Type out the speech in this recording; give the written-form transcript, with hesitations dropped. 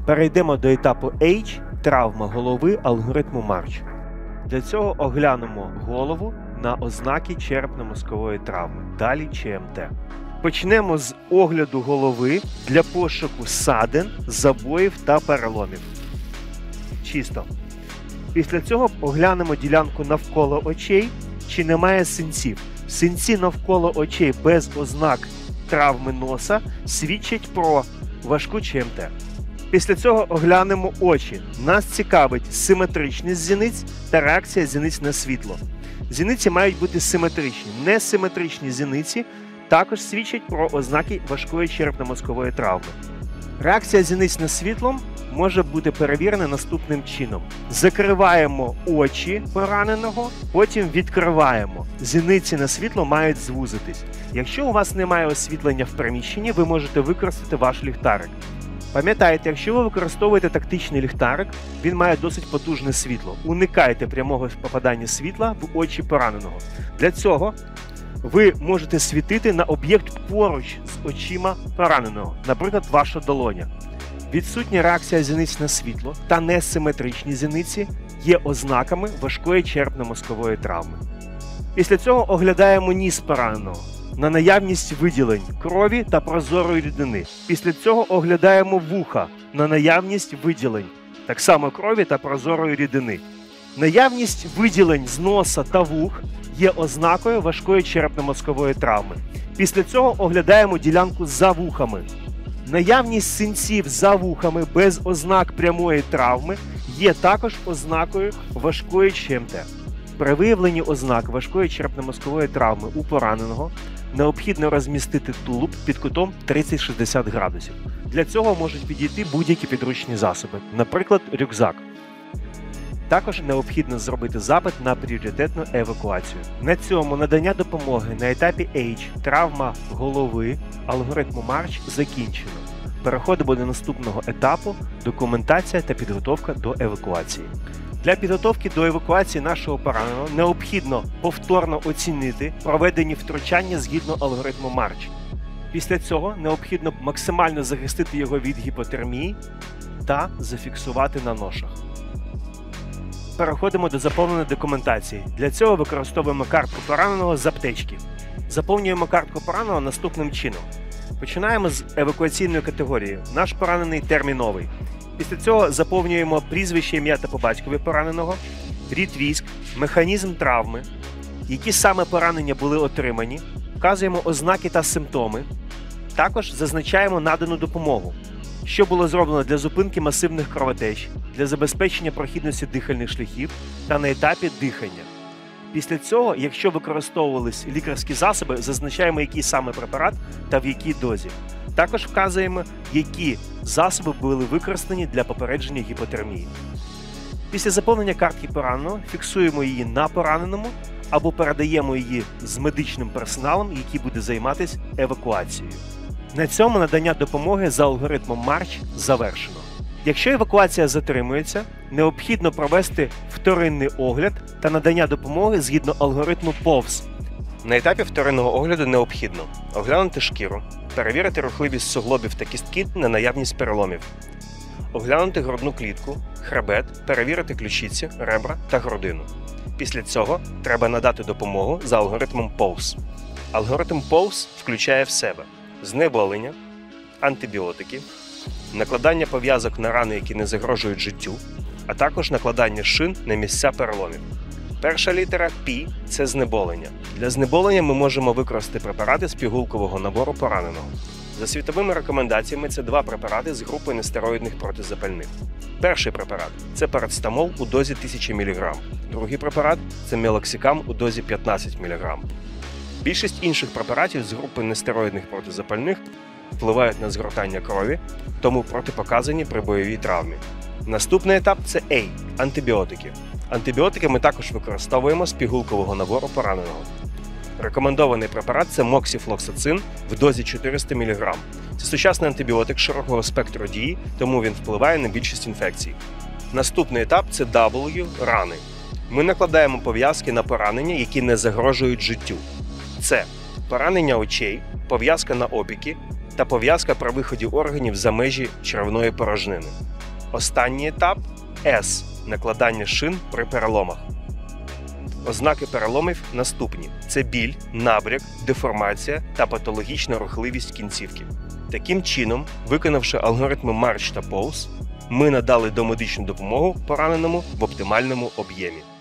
Перейдемо до етапу H – травма голови алгоритму Марч. Для цього оглянемо голову на ознаки черепно-мозкової травми, далі ЧМТ. Почнемо з огляду голови для пошуку ссадин, забоїв та переломів. Чисто. Після цього оглянемо ділянку навколо очей, чи немає синців. Синці навколо очей без ознак травми носа свідчать про важку ЧМТ. Після цього оглянемо очі. Нас цікавить симетричність зіниць та реакція зіниць на світло. Зіниці мають бути симетричні. Несиметричні зіниці також свідчать про ознаки важкої черепно-мозкової травми. Реакція зіниць на світло може бути перевірена наступним чином. Закриваємо очі пораненого, потім відкриваємо. Зіниці на світло мають звузитись. Якщо у вас немає освітлення в приміщенні, ви можете використати ваш ліхтарик. Пам'ятайте, якщо ви використовуєте тактичний ліхтарик, він має досить потужне світло. Уникайте прямого попадання світла в очі пораненого. Для цього ви можете світити на об'єкт поруч з очима пораненого, наприклад, ваша долоня. Відсутня реакція зіниць на світло та несиметричні зіниці є ознаками важкої черепно-мозкової травми. Після цього оглядаємо ніс пораненого на наявність виділень крові та прозорої рідини. Після цього оглядаємо вуха на наявність виділень, так само крові та прозорої рідини. Наявність виділень з носа та вух є ознакою важкої черепно-мозкової травми. Після цього оглядаємо ділянку за вухами. Наявність синців за вухами без ознак прямої травми є також ознакою важкої ЧМТ. При виявленні ознак важкої черепно-мозкової травми у пораненого необхідно розмістити тулуб під кутом 30-60 градусів. Для цього можуть підійти будь-які підручні засоби, наприклад, рюкзак. Також необхідно зробити запит на пріоритетну евакуацію. На цьому надання допомоги на етапі H – травма голови алгоритму Марч закінчено. Переходимо до наступного етапу – документація та підготовка до евакуації. Для підготовки до евакуації нашого пораненого необхідно повторно оцінити проведені втручання згідно алгоритму Марч. Після цього необхідно максимально захистити його від гіпотермії та зафіксувати на ношах. Переходимо до заповненої документації. Для цього використовуємо картку пораненого з аптечки. Заповнюємо картку пораненого наступним чином. Починаємо з евакуаційної категорії. Наш поранений терміновий. Після цього заповнюємо прізвище, ім'я та по батькові пораненого, рід військ, механізм травми, які саме поранення були отримані, вказуємо ознаки та симптоми. Також зазначаємо надану допомогу, що було зроблено для зупинки масивних кровотеч, для забезпечення прохідності дихальних шляхів та на етапі дихання. Після цього, якщо використовувались лікарські засоби, зазначаємо, який саме препарат та в якій дозі. Також вказуємо, які засоби були використані для попередження гіпотермії. Після заповнення картки пораненого фіксуємо її на пораненому або передаємо її з медичним персоналом, який буде займатися евакуацією. На цьому надання допомоги за алгоритмом Марч завершено. Якщо евакуація затримується, необхідно провести вторинний огляд та надання допомоги згідно алгоритму POVS. На етапі вторинного огляду необхідно оглянути шкіру, перевірити рухливість суглобів та кістки на наявність переломів, оглянути грудну клітку, хребет, перевірити ключиці, ребра та грудину. Після цього треба надати допомогу за алгоритмом POVS. Алгоритм POVS включає в себе знеболення, антибіотики, накладання пов'язок на рани, які не загрожують життю, а також накладання шин на місця переломів. Перша літера P – це знеболення. Для знеболення ми можемо використати препарати з пігулкового набору пораненого. За світовими рекомендаціями це два препарати з групи нестероїдних протизапальних. Перший препарат – це парацетамол у дозі 1000 мг. Другий препарат – це мелоксикам у дозі 15 мг. Більшість інших препаратів з групи нестероїдних протизапальних впливають на згортання крові, тому протипоказані при бойовій травмі. Наступний етап – це A – антибіотики. Антибіотики ми також використовуємо з пігулкового набору пораненого. Рекомендований препарат – це моксіфлоксацин в дозі 400 мг. Це сучасний антибіотик широкого спектру дії, тому він впливає на більшість інфекцій. Наступний етап – це W – рани. Ми накладаємо пов'язки на поранення, які не загрожують життю. Це поранення очей, пов'язка на опіки та пов'язка при виході органів за межі черевної порожнини. Останній етап С – накладання шин при переломах. Ознаки переломів наступні: це біль, набряк, деформація та патологічна рухливість кінцівки. Таким чином, виконавши алгоритми March та Pulse, ми надали домедичну допомогу пораненому в оптимальному об'ємі.